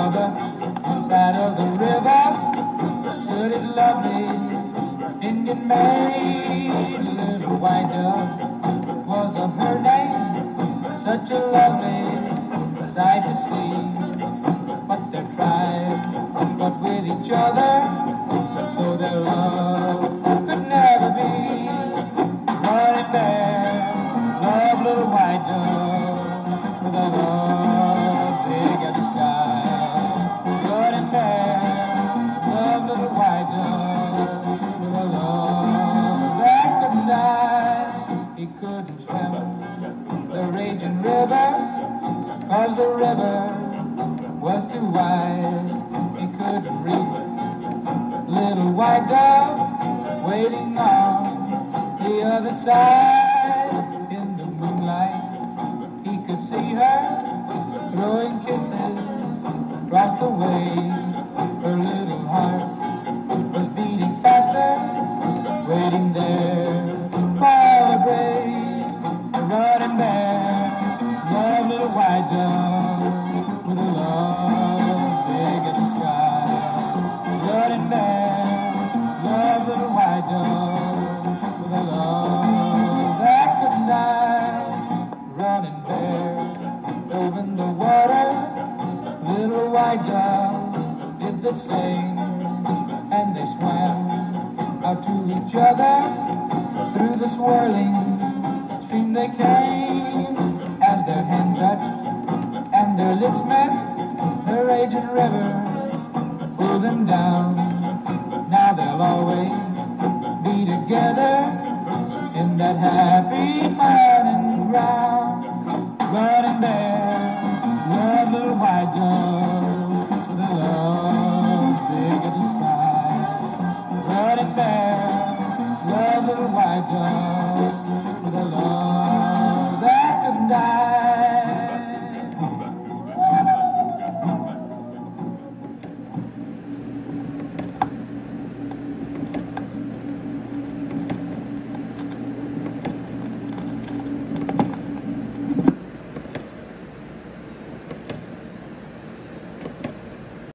other side of the river stood his lovely Indian maid. Little white dove was her name, such a lovely sight to see. But their tribes fought with each other, so their love could never be. Running Bear loved little white dove with a love big as the sky. Running Bear loved little white dove with a love that couldn't die. He couldn't swim the raging river, 'cause the river was too wide. He couldn't reach little white dove waiting on the other side. In the moonlight he could see her throwing kisses across the way. Her little heart was beating faster, waiting there for the brave. Running Bear loved little white dove with a love big as the sky. Running Bear loved little white dove with a love that couldn't die. Running Bear dove in the water, little white dove did the same, and they swam out to each other. Through the swirling stream they came, as their hand touched and their lips met, the raging river pulled them down. Now they'll always be together in that happy hunting ground. Running Bear loved little white dove with a love big as the sky. Running Bear loved little white dove